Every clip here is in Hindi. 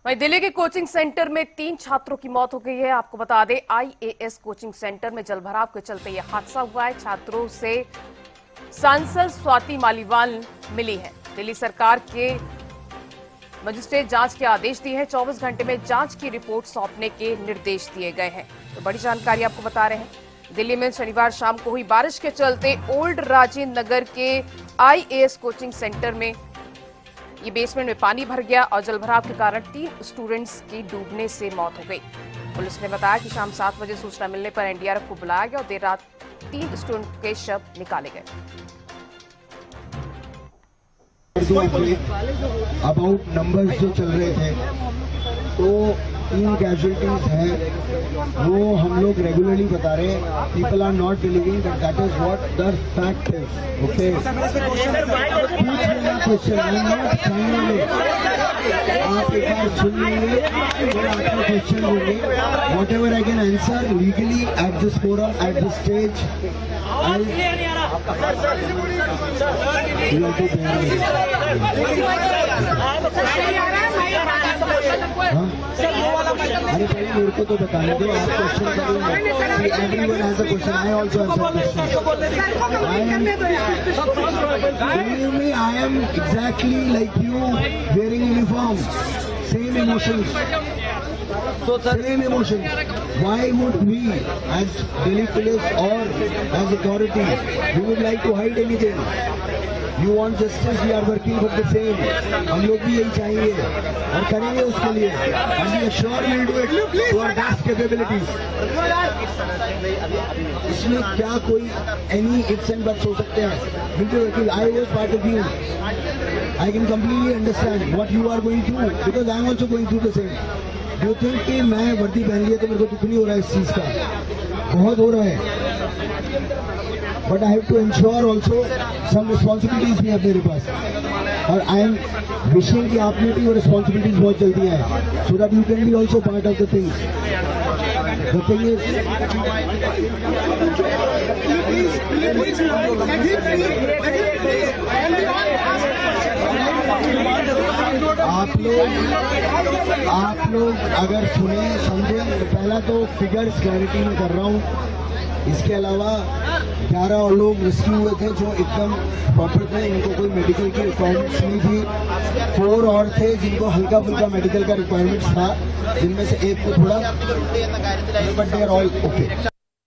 वहीं दिल्ली के कोचिंग सेंटर में 3 छात्रों की मौत हो गई है। आपको बता दें, आईएएस कोचिंग सेंटर में जलभराव के चलते यह हादसा हुआ है। छात्रों से सांसद स्वाति मालीवाल मिली है। दिल्ली सरकार के मजिस्ट्रेट जांच के आदेश दिए हैं। 24 घंटे में जांच की रिपोर्ट सौंपने के निर्देश दिए गए हैं। तो बड़ी जानकारी आपको बता रहे हैं। दिल्ली में शनिवार शाम को हुई बारिश के चलते ओल्ड राजेंद्र नगर के आईएएस कोचिंग सेंटर में ये बेसमेंट में पानी भर गया और जलभराव के कारण 3 स्टूडेंट्स की डूबने से मौत हो गई। पुलिस ने बताया कि शाम 7 बजे सूचना मिलने पर एनडीआरएफ को बुलाया गया और देर रात 3 स्टूडेंट के शव निकाले गए। अबाउट नंबर्स जो चल रहे थे, तो 3 कैजुअलिटीज हैं, वो हम लोग रेगुलरली बता रहे हैं। People are not believing but that is what the fact is. Okay, आप एक बार सुन लीजिए, फिर आपका क्वेश्चन होंगे। Whatever I can answer legally at this forum, at this stage, अरे पहले मेरे को तो बताने दो, आप क्वेश्चन करेंगे। Everyone has a question, I also have a question. I am exactly like you, wearing uniform, same emotions, same emotions. Why would we, as Delhi police or as authority, we would like to hide anything? You want justice, we are working for the same. हम लोग भी यही चाहेंगे और करेंगे उसके लिए। And we are sure we'll do it to our best capabilities. इसमें क्या कोई any ifs and buts हो सकते हैं? बिल्कुल वकील, I was part of you. I can completely understand what you are going through because I am also going through the same. जो थिंक कि मैं वर्दी पहन लिया तो मेरे को दुख नहीं हो रहा है इस चीज का, बहुत हो रहा है। But I have to ensure also some responsibilities भी है मेरे पास, और आई एम विशिंग कि आप में भी वो रिस्पॉन्सिबिलिटीज बहुत जल्दी आए, so that you can be also part of the things. The thing आप लोग अगर सुने समझे, पहला तो फिगर्स क्लैरिटी में कर रहा हूँ। इसके अलावा 11 और लोग रेस्क्यू हुए थे जो एकदम प्रॉपर थे, इनको कोई मेडिकल की रिक्वायरमेंट्स नहीं थी। 4 और थे जिनको हल्का फुल्का मेडिकल का रिक्वायरमेंट्स था, जिनमें से एक को थोड़ा, but they are all okay.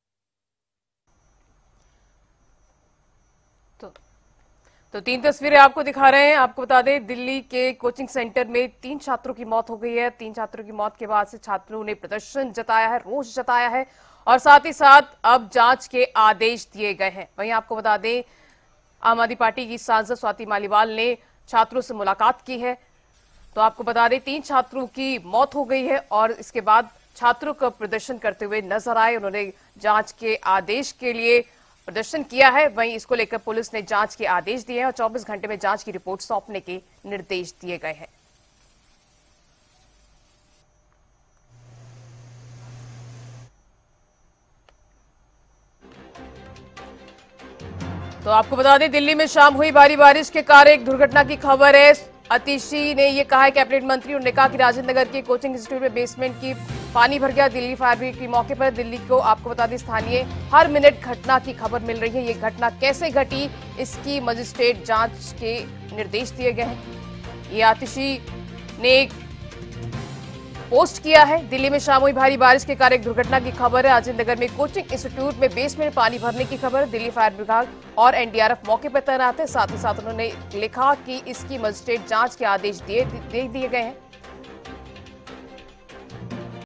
तो 3 तस्वीरें आपको दिखा रहे हैं। आपको बता दें, दिल्ली के कोचिंग सेंटर में 3 छात्रों की मौत हो गई है। 3 छात्रों की मौत के बाद से छात्रों ने प्रदर्शन जताया है, रोष जताया है और साथ ही साथ अब जांच के आदेश दिए गए हैं। वहीं आपको बता दें, आम आदमी पार्टी की सांसद स्वाति मालीवाल ने छात्रों से मुलाकात की है। तो आपको बता दें, 3 छात्रों की मौत हो गई है और इसके बाद छात्रों का प्रदर्शन करते हुए नजर आए। उन्होंने जांच के आदेश के लिए प्रदर्शन किया है। वहीं इसको लेकर पुलिस ने जांच के आदेश दिए हैं और 24 घंटे में जांच की रिपोर्ट सौंपने के निर्देश दिए गए हैं। तो आपको बता दें, दिल्ली में शाम हुई भारी बारिश के कारण एक दुर्घटना की खबर है। अतिशी ने यह कहा है, कैबिनेट मंत्री, उन्होंने कहा कि राजेंद्र नगर के कोचिंग इंस्टीट्यूट में बेसमेंट की पानी भर गया। दिल्ली फायर ब्रिगेड की मौके पर। दिल्ली को आपको बता दें, स्थानीय हर मिनट घटना की खबर मिल रही है। ये घटना कैसे घटी, इसकी मजिस्ट्रेट जांच के निर्देश दिए गए हैं। ये आतिशी ने पोस्ट किया है। दिल्ली में शाम हुई भारी बारिश के कारण एक दुर्घटना की खबर है। राजेंद्र नगर में कोचिंग इंस्टीट्यूट में बेसमेंट पानी भरने की खबर। दिल्ली फायर विभाग और एनडीआरएफ मौके पर तैनात है। साथ ही साथ उन्होंने लिखा कि इसकी मजिस्ट्रेट जांच के आदेश दे दिए गए हैं।